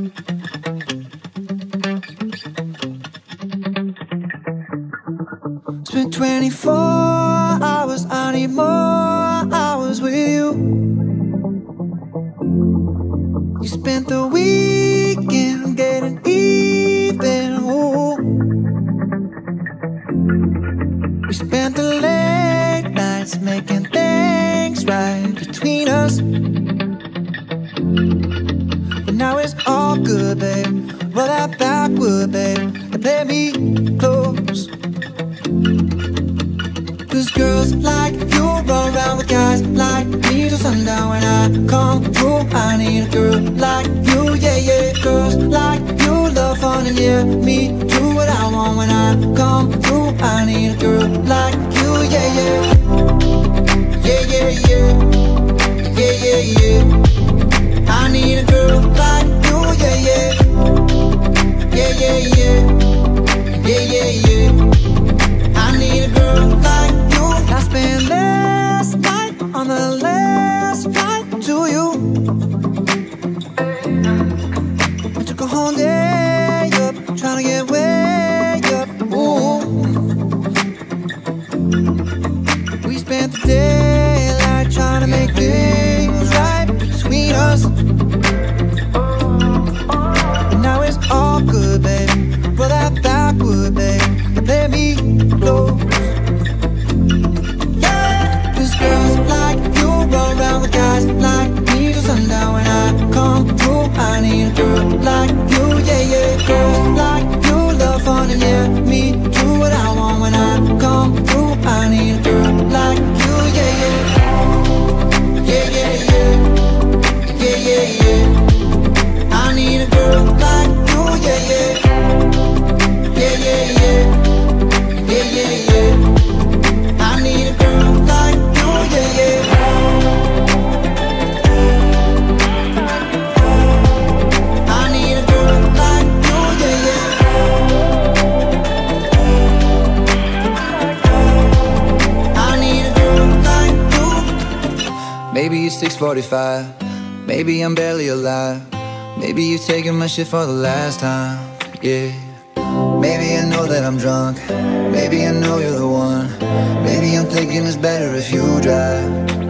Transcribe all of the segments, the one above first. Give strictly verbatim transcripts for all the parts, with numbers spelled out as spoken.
Spent twenty-four hours, I need more hours with you. You spent the weekend getting even, ooh. We spent the late nights making things right between us. But now it's all good, babe. Roll that backward, babe, and play me close. Cause girls like you run around with guys like me till sundown. When I come through, I need a girl like you, yeah, yeah. Girls like you love fun and yeah, me do what I want. When I come through, I need a girl like you, yeah, yeah. Yeah, yeah, yeah. Yeah, yeah, yeah. I need a girl like you, yeah, yeah. Yeah, yeah, yeah. Yeah, yeah, yeah. I need a girl like you. I spent last night on the last flight to you. I took a whole day up, trying to get way up, ooh. We spent the daylight trying to make things right between us. And now it's all good, babe. Roll that backward, babe, and play me close. Yeah, cause girls like you run around with guys like me till sundown. When I come through, I need a girl like you, yeah, yeah. Girls like you love fun and yeah, me do what I want. When I come through, I need a girl like you, yeah, yeah. Yeah, yeah, yeah. Yeah, yeah, yeah. I need a girl like you, yeah, yeah. Yeah, yeah, yeah. Yeah, yeah, yeah. I need a girl like you, yeah, yeah. I need a girl like you, yeah, yeah. I need a girl like you. Maybe it's six forty-five. Maybe I'm barely alive. Maybe you're taking my shit for the last time, yeah. Maybe I know that I'm drunk. Maybe I know you're the one. Maybe I'm thinking it's better if you drive.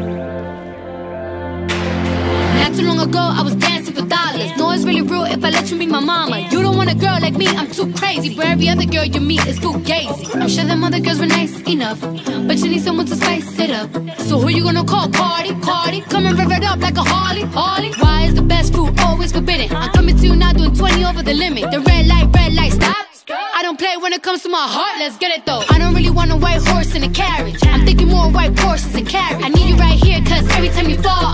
Not too long ago, I was dancing for dollars. No, it's really real if I let you meet my mama. You don't want a girl like me, I'm too crazy. Where every other girl you meet is fugazi. I'm sure them other girls were nice enough, but you need someone to spice it up. So who you gonna call? Cardi, Cardi. Come and rev it up like a Harley, Harley. Why is the best food always forbidden? I'm coming to you now doing twenty over the limit. The red light, red light, stop. I don't play when it comes to my heart, let's get it though. I don't really want a white horse in a carriage. I'm thinking more white horses and carriage. I need you right here, cause every time you fall